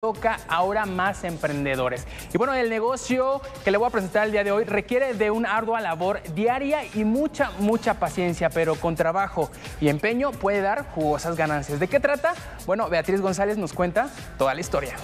toca ahora más emprendedores. Y bueno, el negocio que le voy a presentar el día de hoy requiere de una ardua labor diaria y mucha paciencia, pero con trabajo y empeño puede dar jugosas ganancias. ¿De qué trata? Bueno, Beatriz González nos cuenta toda la historia.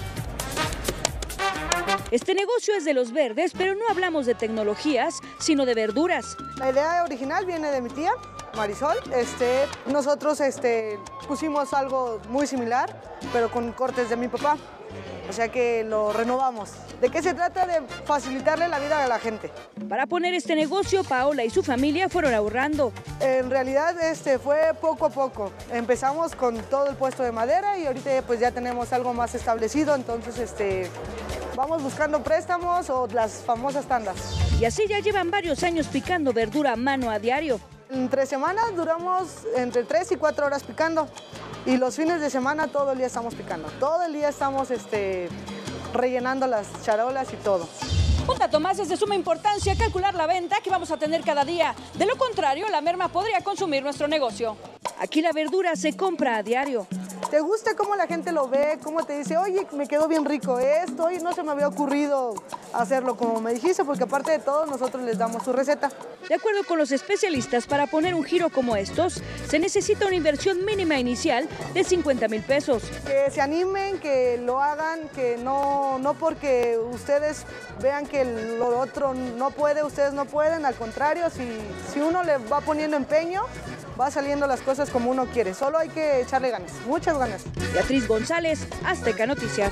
Este negocio es de los verdes, pero no hablamos de tecnologías, sino de verduras. La idea original viene de mi tía, Marisol. Nosotros pusimos algo muy similar, pero con cortes de mi papá. O sea que lo renovamos. ¿De qué se trata? De facilitarle la vida a la gente. Para poner este negocio, Paola y su familia fueron ahorrando. En realidad fue poco a poco. Empezamos con todo el puesto de madera y ahorita pues ya tenemos algo más establecido, entonces vamos buscando préstamos o las famosas tandas. Y así ya llevan varios años picando verdura a mano a diario. Entre semanas duramos entre 3 y 4 horas picando y los fines de semana todo el día estamos picando. Todo el día estamos rellenando las charolas y todo. Un dato más, es de suma importancia calcular la venta que vamos a tener cada día. De lo contrario, la merma podría consumir nuestro negocio. Aquí la verdura se compra a diario. ¿Te gusta cómo la gente lo ve? ¿Cómo te dice, oye, me quedó bien rico esto? Y no se me había ocurrido hacerlo como me dijiste, porque aparte de todo, nosotros les damos su receta. De acuerdo con los especialistas, para poner un giro como estos, se necesita una inversión mínima inicial de 50,000 pesos. Que se animen, que lo hagan, que no porque ustedes vean que lo otro no puede, ustedes no pueden. Al contrario, si uno le va poniendo empeño, va saliendo las cosas como uno quiere. Solo hay que echarle ganas, muchas ganas. Beatriz González, Azteca Noticias.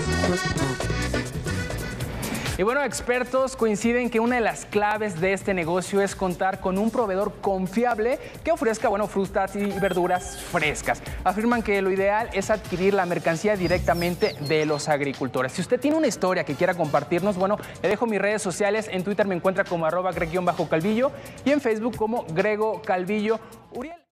Y bueno, expertos coinciden que una de las claves de este negocio es contar con un proveedor confiable que ofrezca, frutas y verduras frescas. Afirman que lo ideal es adquirir la mercancía directamente de los agricultores. Si usted tiene una historia que quiera compartirnos, le dejo mis redes sociales. En Twitter me encuentra como @greg_calvillo y en Facebook como Grego Calvillo. Uriel.